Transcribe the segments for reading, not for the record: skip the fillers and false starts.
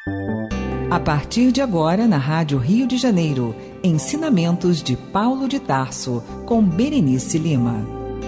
A partir de agora, na Rádio Rio de Janeiro, Ensinamentos de Paulo de Tarso, com Berenice Lima.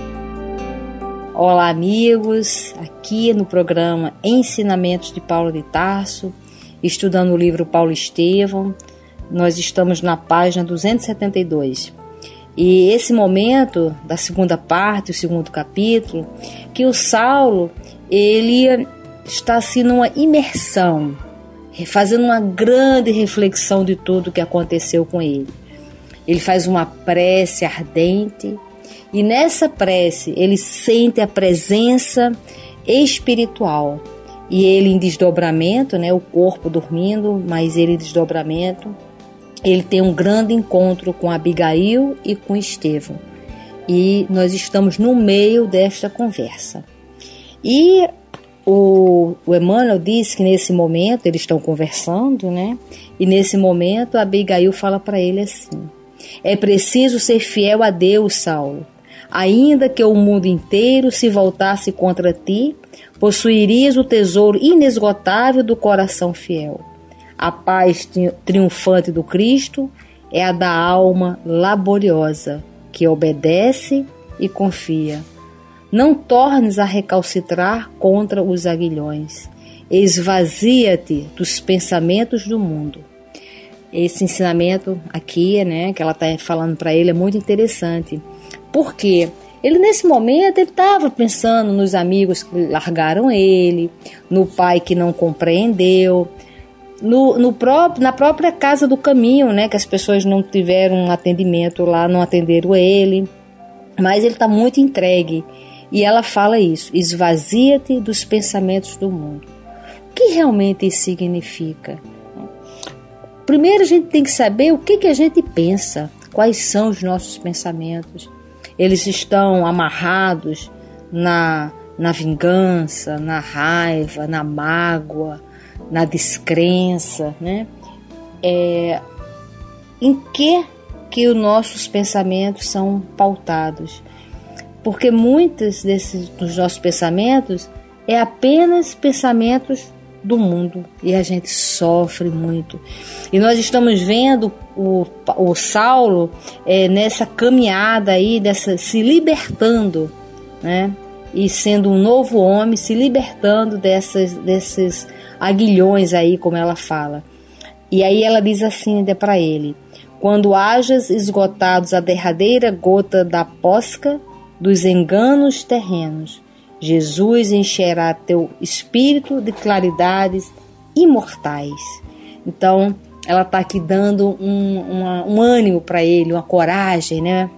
Olá, amigos, aqui no programa Ensinamentos de Paulo de Tarso, estudando o livro Paulo Estevão. Nós estamos na página 272. E esse momento da segunda parte, o segundo capítulo, que o Saulo, ele está assim numa imersão, fazendo uma grande reflexão de tudo o que aconteceu com ele. Ele faz uma prece ardente e nessa prece ele sente a presença espiritual. E ele em desdobramento, o corpo dormindo, mas ele em desdobramento, ele tem um grande encontro com Abigail e com Estevão. E nós estamos no meio desta conversa. E o Emmanuel disse que nesse momento eles estão conversando, E nesse momento a Abigail fala para ele assim: é preciso ser fiel a Deus, Saulo. Ainda que o mundo inteiro se voltasse contra ti, possuirias o tesouro inesgotável do coração fiel. A paz triunfante do Cristo é a da alma laboriosa, que obedece e confia. Não tornes a recalcitrar contra os aguilhões. Esvazia-te dos pensamentos do mundo. Esse ensinamento aqui, que ela está falando para ele, é muito interessante. Porque ele, nesse momento, ele estava pensando nos amigos que largaram ele, no pai que não compreendeu, na própria casa do caminho, que as pessoas não tiveram um atendimento lá, não atenderam ele. Mas ele está muito entregue. E ela fala isso: esvazia-te dos pensamentos do mundo. O que realmente isso significa? Primeiro a gente tem que saber o que a gente pensa, quais são os nossos pensamentos. Eles estão amarrados na vingança, na raiva, na mágoa, na descrença, Em que os nossos pensamentos são pautados? Porque muitos dos nossos pensamentos é apenas pensamentos do mundo e a gente sofre muito. E nós estamos vendo o Saulo nessa caminhada aí, se libertando, E sendo um novo homem, se libertando desses aguilhões aí, como ela fala. E aí ela diz assim para ele: quando hajas esgotados a derradeira gota da posca dos enganos terrenos, Jesus encherá teu espírito de claridades imortais. Então, ela está aqui dando um ânimo para ele, uma coragem,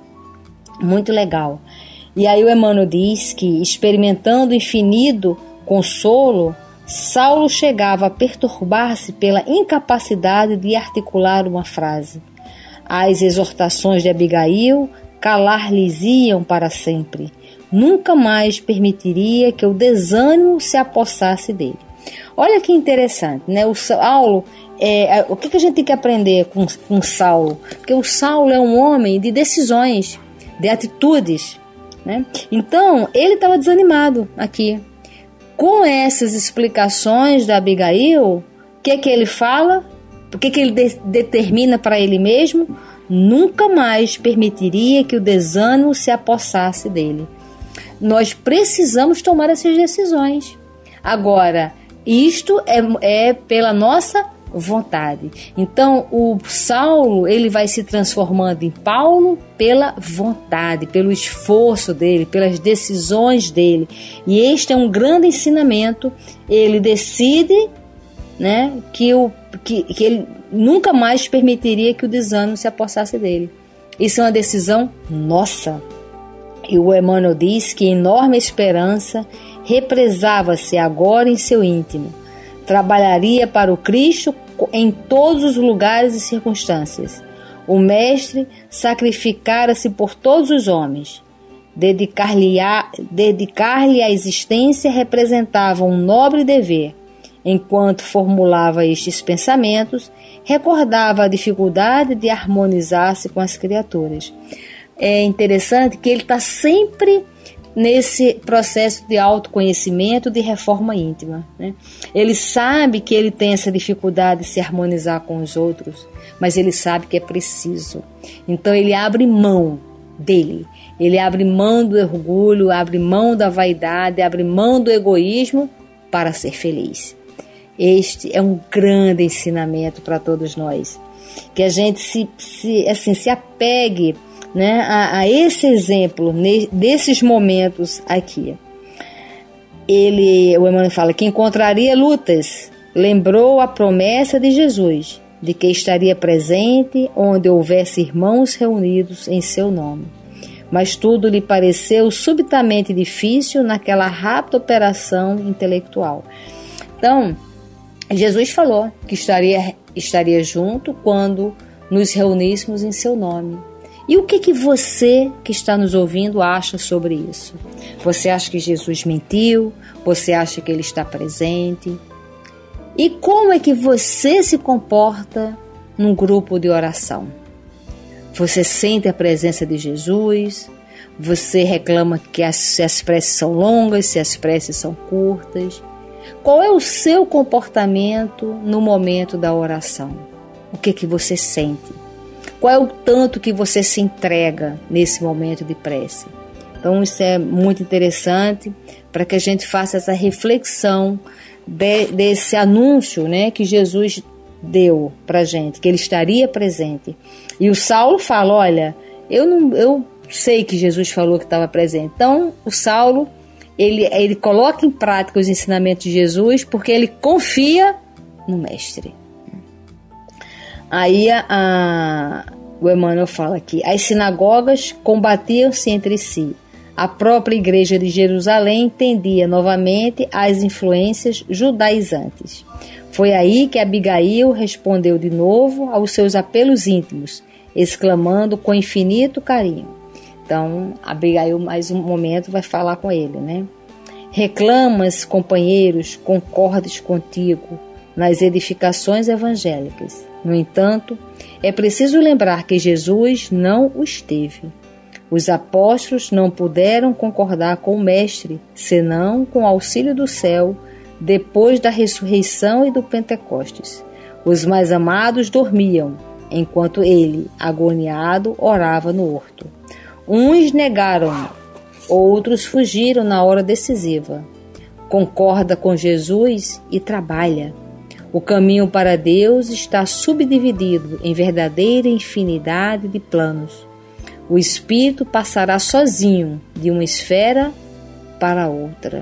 Muito legal. E aí o Emmanuel diz que, experimentando infinito consolo, Saulo chegava a perturbar-se pela incapacidade de articular uma frase. As exortações de Abigail calar-lhes-iam para sempre. Nunca mais permitiria que o desânimo se apossasse dele. Olha que interessante, O Saulo, o que a gente tem que aprender com Saulo? Porque o Saulo é um homem de decisões, de atitudes, Então, ele estava desanimado aqui. Com essas explicações da Abigail, o que ele fala? O que ele determina para ele mesmo? Nunca mais permitiria que o desânimo se apossasse dele. Nós precisamos tomar essas decisões. Agora, isto é pela nossa vontade. Então, o Saulo, ele vai se transformando em Paulo pela vontade, pelo esforço dele, pelas decisões dele. E este é um grande ensinamento. Ele decide, que ele nunca mais permitiria que o desânimo se apossasse dele. Isso é uma decisão nossa. E o Emmanuel diz que enorme esperança represava-se agora em seu íntimo. Trabalharia para o Cristo em todos os lugares e circunstâncias. O Mestre sacrificara-se por todos os homens. Dedicar-lhe a existência representava um nobre dever. Enquanto formulava estes pensamentos, recordava a dificuldade de harmonizar-se com as criaturas. É interessante que ele está sempre nesse processo de autoconhecimento, de reforma íntima, né? Ele sabe que ele tem essa dificuldade de se harmonizar com os outros, mas ele sabe que é preciso. Então ele abre mão dele, ele abre mão do orgulho, abre mão da vaidade, abre mão do egoísmo para ser feliz. Este é um grande ensinamento para todos nós, que a gente se apegue, né, a esse exemplo, desses momentos aqui. O Emmanuel fala que encontraria lutas, lembrou a promessa de Jesus, de que estaria presente onde houvesse irmãos reunidos em seu nome. Mas tudo lhe pareceu subitamente difícil naquela rápida operação intelectual. Então, Jesus falou que estaria junto quando nos reuníssemos em seu nome. E o que você que está nos ouvindo acha sobre isso? Você acha que Jesus mentiu? Você acha que ele está presente? E como é que você se comporta num grupo de oração? Você sente a presença de Jesus? Você reclama que se as preces são longas, se as preces são curtas? Qual é o seu comportamento no momento da oração? O que você sente? Qual é o tanto que você se entrega nesse momento de prece? Então isso é muito interessante para que a gente faça essa reflexão desse anúncio, né, que Jesus deu para a gente, que ele estaria presente. E o Saulo fala, olha, eu sei que Jesus falou que estava presente. Então o Saulo, ele coloca em prática os ensinamentos de Jesus porque ele confia no Mestre. Aí o Emmanuel fala aqui, as sinagogas combatiam-se entre si. A própria igreja de Jerusalém entendia novamente as influências judaizantes. Foi aí que Abigail respondeu de novo aos seus apelos íntimos, exclamando com infinito carinho. Então, Abigail, mais um momento, vai falar com ele, né? Reclamas, companheiros, concordes contigo nas edificações evangélicas. No entanto, é preciso lembrar que Jesus não o esteve. Os apóstolos não puderam concordar com o Mestre, senão com o auxílio do céu, depois da ressurreição e do Pentecostes. Os mais amados dormiam, enquanto ele, agoniado, orava no horto. Uns negaram, outros fugiram na hora decisiva. Concorda com Jesus e trabalha. O caminho para Deus está subdividido em verdadeira infinidade de planos. O espírito passará sozinho de uma esfera para outra.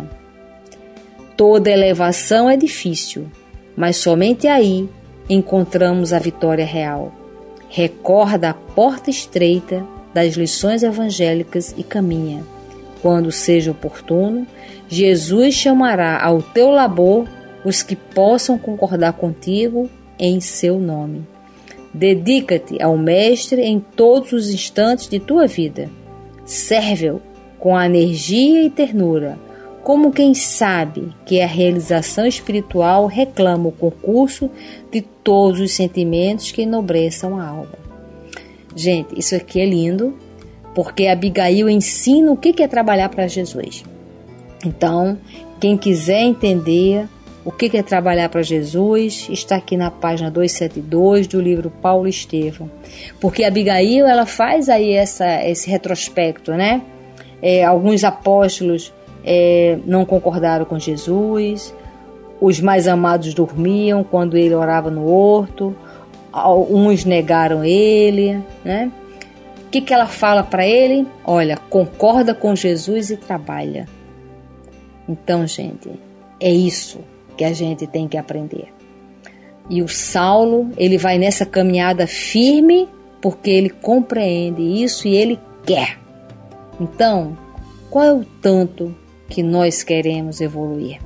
Toda elevação é difícil, mas somente aí encontramos a vitória real. Recorda a porta estreita das lições evangélicas e caminha. Quando seja oportuno, Jesus chamará ao teu labor os que possam concordar contigo em seu nome. Dedica-te ao Mestre em todos os instantes de tua vida. Serve-o com energia e ternura, como quem sabe que a realização espiritual reclama o concurso de todos os sentimentos que enobreçam a alma. Gente, isso aqui é lindo, porque Abigail ensina o que é trabalhar para Jesus. Então, quem quiser entender o que é trabalhar para Jesus, está aqui na página 272 do livro Paulo Estevão. Porque Abigail, ela faz aí esse retrospecto, né? Alguns apóstolos não concordaram com Jesus, os mais amados dormiam quando ele orava no horto, uns negaram ele, né? O que ela fala para ele? Olha, concorda com Jesus e trabalha. Então, gente, é isso que a gente tem que aprender. E o Saulo, ele vai nessa caminhada firme porque ele compreende isso e ele quer. Então, qual é o tanto que nós queremos evoluir?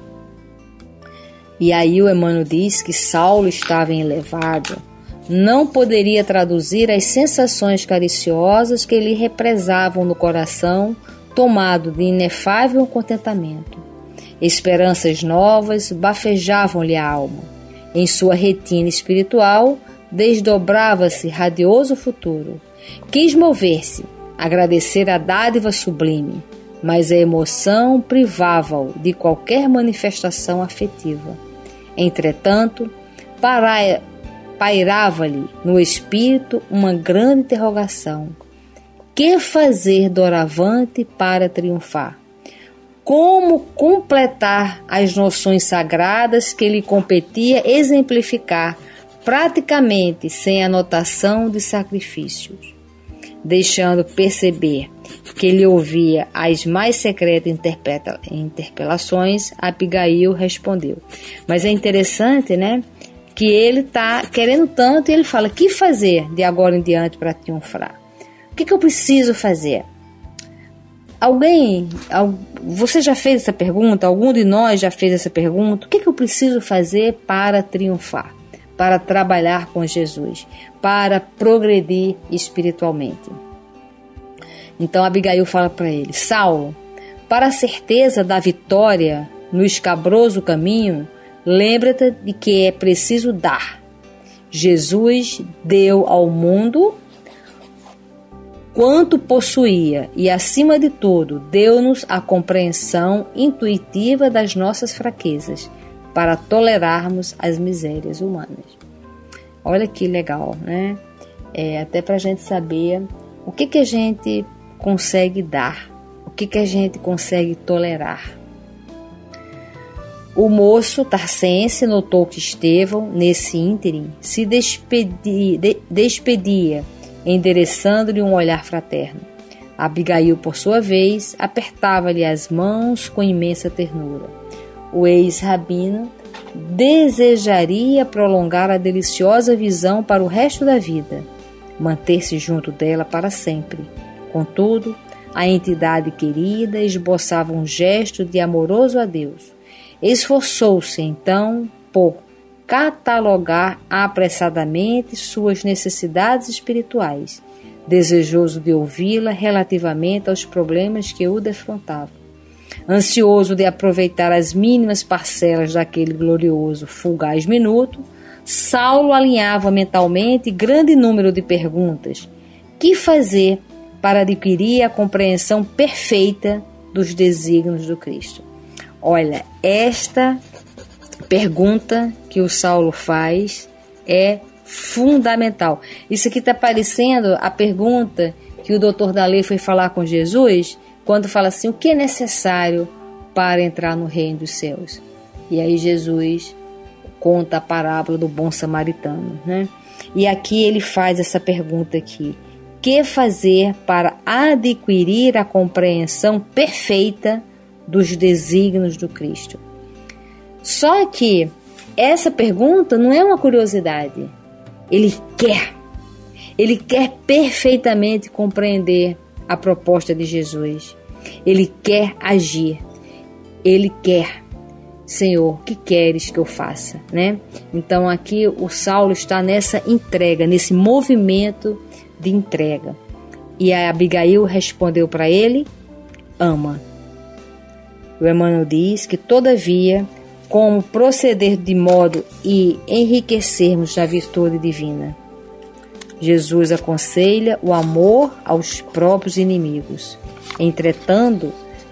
E aí o Emmanuel diz que Saulo estava elevado, não poderia traduzir as sensações cariciosas que lhe represavam no coração, tomado de inefável contentamento. Esperanças novas bafejavam-lhe a alma. Em sua retina espiritual desdobrava-se radioso futuro. Quis mover-se, agradecer a dádiva sublime, mas a emoção privava-o de qualquer manifestação afetiva. Entretanto, pairava-lhe no espírito uma grande interrogação: que fazer doravante para triunfar? Como completar as noções sagradas que lhe competia exemplificar, praticamente sem anotação de sacrifícios? Deixando perceber que ele ouvia as mais secretas interpelações, Abigail respondeu. Mas é interessante, né, que ele está querendo tanto e ele fala: que fazer de agora em diante para triunfar? O que eu preciso fazer? Você já fez essa pergunta? Algum de nós já fez essa pergunta? O que eu preciso fazer para triunfar? Para trabalhar com Jesus? Para progredir espiritualmente? Então Abigail fala para ele: Saulo, para a certeza da vitória no escabroso caminho, lembra-te de que é preciso dar. Jesus deu ao mundo quanto possuía e, acima de tudo, deu-nos a compreensão intuitiva das nossas fraquezas para tolerarmos as misérias humanas. Olha que legal, né? Até para a gente saber o que a gente consegue dar, o que a gente consegue tolerar. O moço tarcense notou que Estevão, nesse ínterim, se despedia, endereçando-lhe um olhar fraterno. Abigail, por sua vez, apertava-lhe as mãos com imensa ternura. O ex-rabino desejaria prolongar a deliciosa visão para o resto da vida, manter-se junto dela para sempre. Contudo, a entidade querida esboçava um gesto de amoroso adeus. Esforçou-se, então, por catalogar apressadamente suas necessidades espirituais, desejoso de ouvi-la relativamente aos problemas que o defrontavam. Ansioso de aproveitar as mínimas parcelas daquele glorioso, fugaz minuto, Saulo alinhava mentalmente grande número de perguntas. Que fazer para adquirir a compreensão perfeita dos desígnios do Cristo? Olha, esta pergunta que o Saulo faz é fundamental. Isso aqui está parecendo a pergunta que o doutor da lei foi falar com Jesus, quando fala assim: o que é necessário para entrar no reino dos céus? E aí Jesus conta a parábola do bom samaritano, né? E aqui ele faz essa pergunta aqui: que fazer para adquirir a compreensão perfeita dos desígnios do Cristo? Só que essa pergunta não é uma curiosidade. Ele quer perfeitamente compreender a proposta de Jesus. Ele quer agir. Ele quer: Senhor, o que queres que eu faça, né? Então aqui o Saulo está nessa entrega, nesse movimento de entrega. E a Abigail respondeu para ele: ama. O Emmanuel diz que, todavia, como proceder de modo e enriquecermos na virtude divina? Jesus aconselha o amor aos próprios inimigos. Entretanto,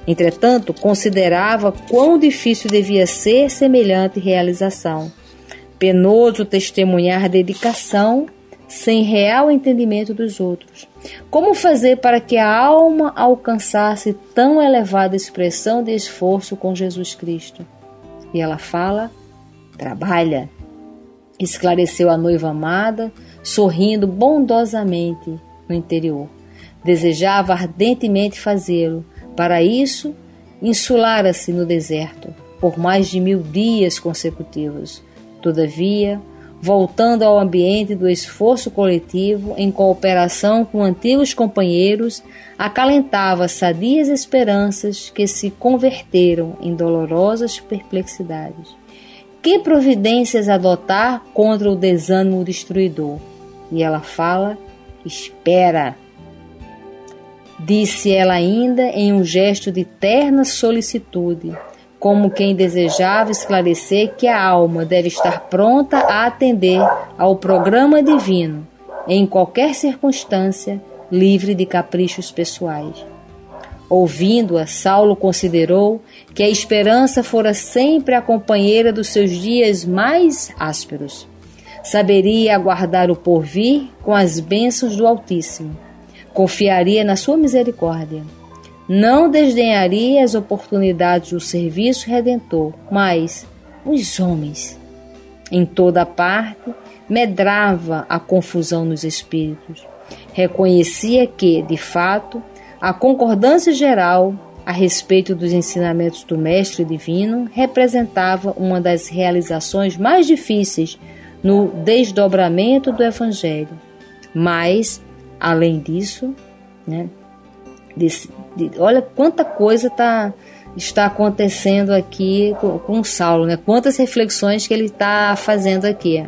considerava quão difícil devia ser semelhante realização. Penoso testemunhar dedicação sem real entendimento dos outros. Como fazer para que a alma alcançasse tão elevada expressão de esforço com Jesus Cristo? E ela fala: trabalha. Esclareceu a noiva amada, sorrindo bondosamente no interior. Desejava ardentemente fazê-lo. Para isso, insulara-se no deserto por mais de 1000 dias consecutivos. Todavia, voltando ao ambiente do esforço coletivo, em cooperação com antigos companheiros, acalentava sadias esperanças que se converteram em dolorosas perplexidades. Que providências adotar contra o desânimo destruidor? E ela fala: espera. Disse ela ainda em um gesto de terna solicitude, como quem desejava esclarecer que a alma deve estar pronta a atender ao programa divino, em qualquer circunstância, livre de caprichos pessoais. Ouvindo-a, Saulo considerou que a esperança fora sempre a companheira dos seus dias mais ásperos. Saberia aguardar o porvir com as bênçãos do Altíssimo. Confiaria na sua misericórdia. Não desdenharia as oportunidades do serviço redentor, mas os homens. Em toda parte, medrava a confusão nos espíritos. Reconhecia que, de fato, a concordância geral a respeito dos ensinamentos do Mestre Divino representava uma das realizações mais difíceis no desdobramento do Evangelho. Mas, além disso, olha quanta coisa está acontecendo aqui com Saulo, quantas reflexões que ele está fazendo aqui.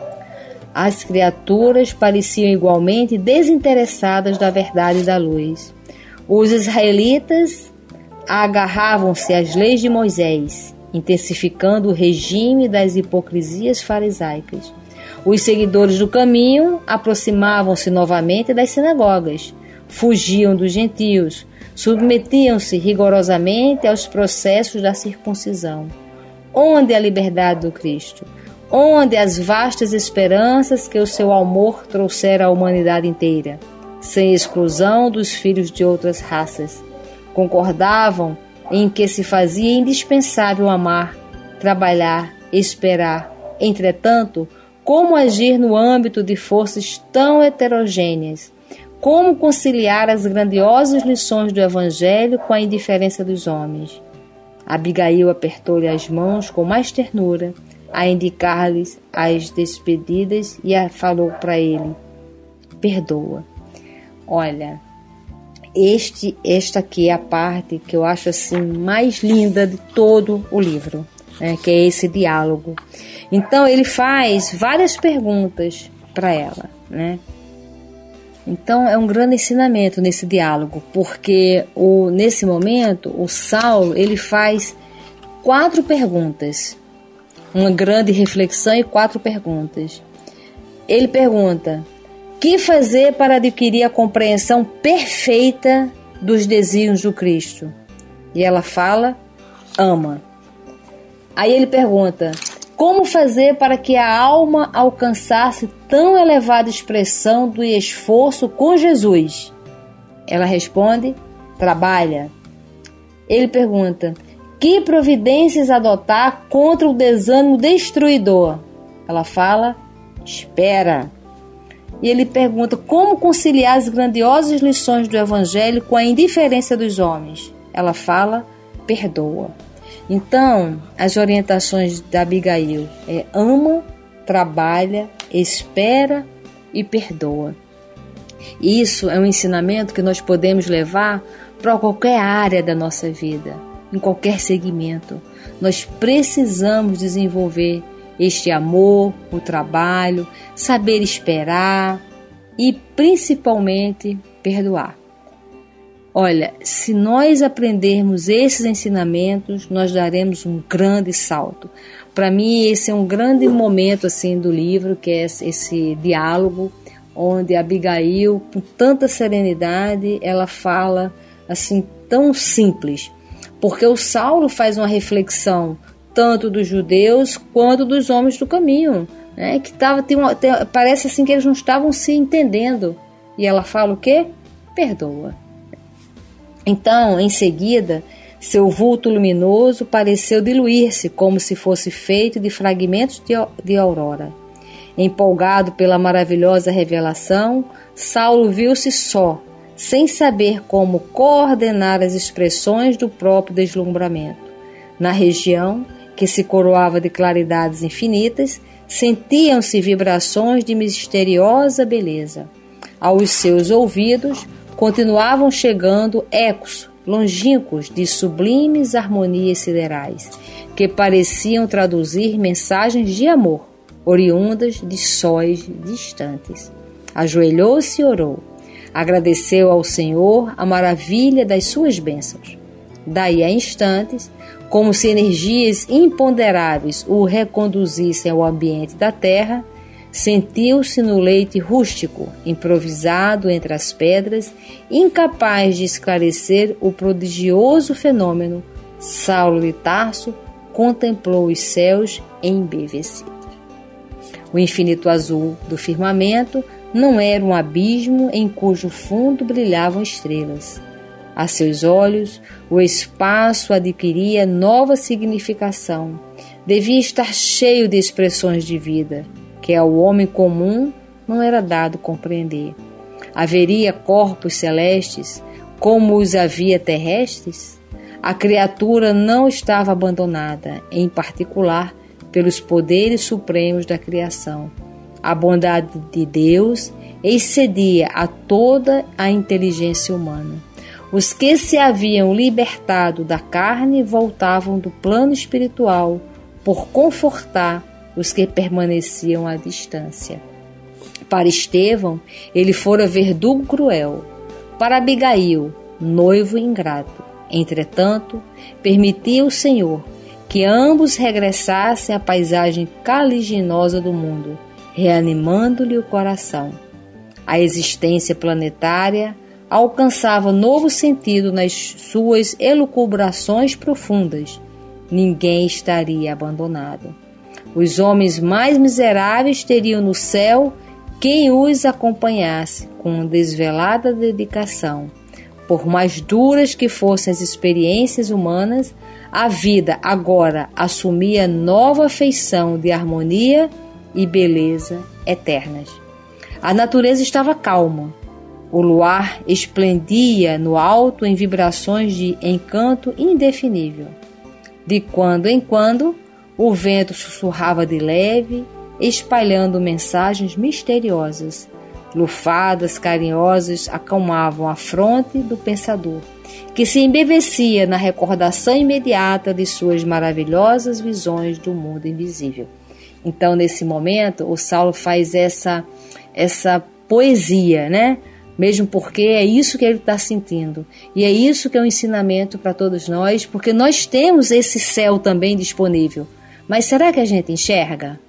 As criaturas pareciam igualmente desinteressadas da verdade e da luz. Os israelitas agarravam-se às leis de Moisés, intensificando o regime das hipocrisias farisaicas. Os seguidores do caminho aproximavam-se novamente das sinagogas, fugiam dos gentios, submetiam-se rigorosamente aos processos da circuncisão. Onde a liberdade do Cristo? Onde as vastas esperanças que o seu amor trouxera à humanidade inteira, sem exclusão dos filhos de outras raças? Concordavam em que se fazia indispensável amar, trabalhar, esperar. Entretanto, como agir no âmbito de forças tão heterogêneas? Como conciliar as grandiosas lições do Evangelho com a indiferença dos homens? Abigail apertou-lhe as mãos com mais ternura, a indicar-lhes as despedidas e falou para ele: perdoa. Olha, esta aqui é a parte que eu acho assim mais linda de todo o livro, que é esse diálogo. Então ele faz várias perguntas para ela, Então é um grande ensinamento nesse diálogo, porque nesse momento o Saulo ele faz 4 perguntas, uma grande reflexão e 4 perguntas. Ele pergunta: que fazer para adquirir a compreensão perfeita dos desígnios do Cristo? E ela fala: ama. Aí ele pergunta: como fazer para que a alma alcançasse tão elevada expressão do esforço com Jesus? Ela responde: trabalha. Ele pergunta: que providências adotar contra o desânimo destruidor? Ela fala: espera. E ele pergunta: como conciliar as grandiosas lições do Evangelho com a indiferença dos homens? Ela fala: perdoa. Então, as orientações da Abigail é: ama, trabalha, espera e perdoa. Isso é um ensinamento que nós podemos levar para qualquer área da nossa vida, em qualquer segmento. Nós precisamos desenvolver este amor, o trabalho, saber esperar e, principalmente, perdoar. Olha, se nós aprendermos esses ensinamentos, nós daremos um grande salto. Para mim, esse é um grande momento assim do livro, que é esse diálogo, onde a Abigail, com tanta serenidade, ela fala assim tão simples, porque o Saulo faz uma reflexão tanto dos judeus quanto dos homens do caminho, que parece assim que eles não estavam se entendendo. E ela fala o quê? Perdoa. Então, em seguida, seu vulto luminoso pareceu diluir-se como se fosse feito de fragmentos de aurora. Empolgado pela maravilhosa revelação, Saulo viu-se só, sem saber como coordenar as expressões do próprio deslumbramento. Na região, que se coroava de claridades infinitas, sentiam-se vibrações de misteriosa beleza. Aos seus ouvidos continuavam chegando ecos longínquos de sublimes harmonias siderais, que pareciam traduzir mensagens de amor, oriundas de sóis distantes. Ajoelhou-se e orou. Agradeceu ao Senhor a maravilha das suas bênçãos. Daí a instantes, como se energias imponderáveis o reconduzissem ao ambiente da terra, sentiu-se no leite rústico, improvisado entre as pedras, incapaz de esclarecer o prodigioso fenômeno. Saulo de Tarso contemplou os céus embevecidos. O infinito azul do firmamento não era um abismo em cujo fundo brilhavam estrelas. A seus olhos, o espaço adquiria nova significação. Devia estar cheio de expressões de vida, que ao homem comum não era dado compreender. Haveria corpos celestes, como os havia terrestres? A criatura não estava abandonada, em particular pelos poderes supremos da criação. A bondade de Deus excedia a toda a inteligência humana. Os que se haviam libertado da carne voltavam do plano espiritual por confortar os que permaneciam à distância. Para Estevão, ele fora verdugo cruel. Para Abigail, noivo ingrato. Entretanto, permitia o Senhor que ambos regressassem à paisagem caliginosa do mundo, reanimando-lhe o coração. A existência planetária alcançava novo sentido nas suas elucubrações profundas. Ninguém estaria abandonado. Os homens mais miseráveis teriam no céu quem os acompanhasse com desvelada dedicação. Por mais duras que fossem as experiências humanas, a vida agora assumia nova feição de harmonia e beleza eternas. A natureza estava calma. O luar esplendia no alto em vibrações de encanto indefinível. De quando em quando, o vento sussurrava de leve, espalhando mensagens misteriosas. Lufadas carinhosas acalmavam a fronte do pensador, que se embevecia na recordação imediata de suas maravilhosas visões do mundo invisível. Então, nesse momento, o Saulo faz essa poesia, né? Mesmo porque é isso que ele está sentindo. E é isso que é um ensinamento para todos nós, porque nós temos esse céu também disponível. Mas será que a gente enxerga?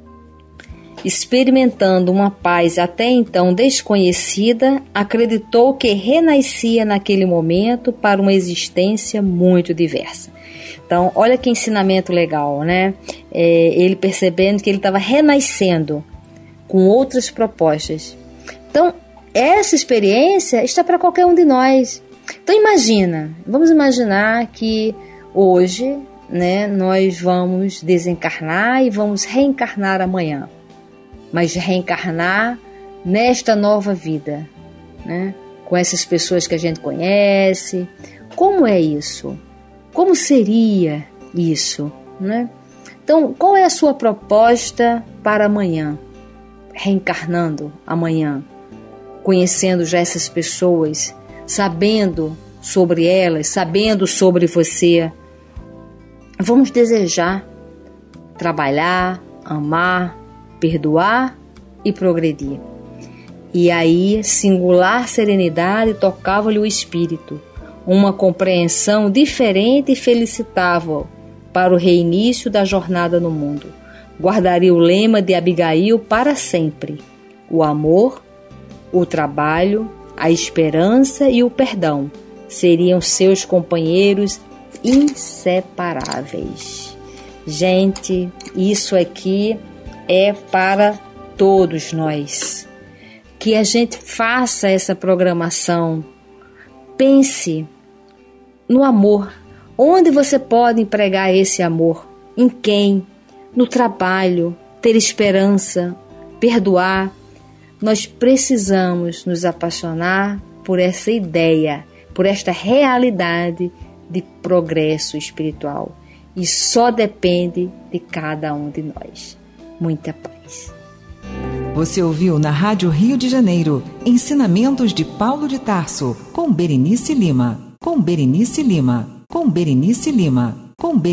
Experimentando uma paz até então desconhecida, acreditou que renascia naquele momento para uma existência muito diversa. Então, olha que ensinamento legal, né? Ele percebendo que ele estava renascendo com outras propostas. Então, essa experiência está para qualquer um de nós. Então, vamos imaginar que hoje, né, nós vamos desencarnar e vamos reencarnar amanhã. Mas reencarnar nesta nova vida, né? Com essas pessoas que a gente conhece. Como é isso? Como seria isso, né? Então, qual é a sua proposta para amanhã? Reencarnando amanhã, conhecendo já essas pessoas, sabendo sobre elas, sabendo sobre você. Vamos desejar, trabalhar, amar, perdoar e progredir. E aí, singular serenidade tocava-lhe o espírito, uma compreensão diferente e felicitava-o para o reinício da jornada no mundo. Guardaria o lema de Abigail para sempre: o amor, o trabalho, a esperança e o perdão seriam seus companheiros inseparáveis. Gente, isso aqui é para todos nós. Que a gente faça essa programação. Pense no amor. Onde você pode empregar esse amor? Em quem? No trabalho, ter esperança, perdoar. Nós precisamos nos apaixonar por essa ideia, por esta realidade de progresso espiritual. E só depende de cada um de nós. Muita paz. Você ouviu na Rádio Rio de Janeiro Ensinamentos de Paulo de Tarso, com Berenice Lima.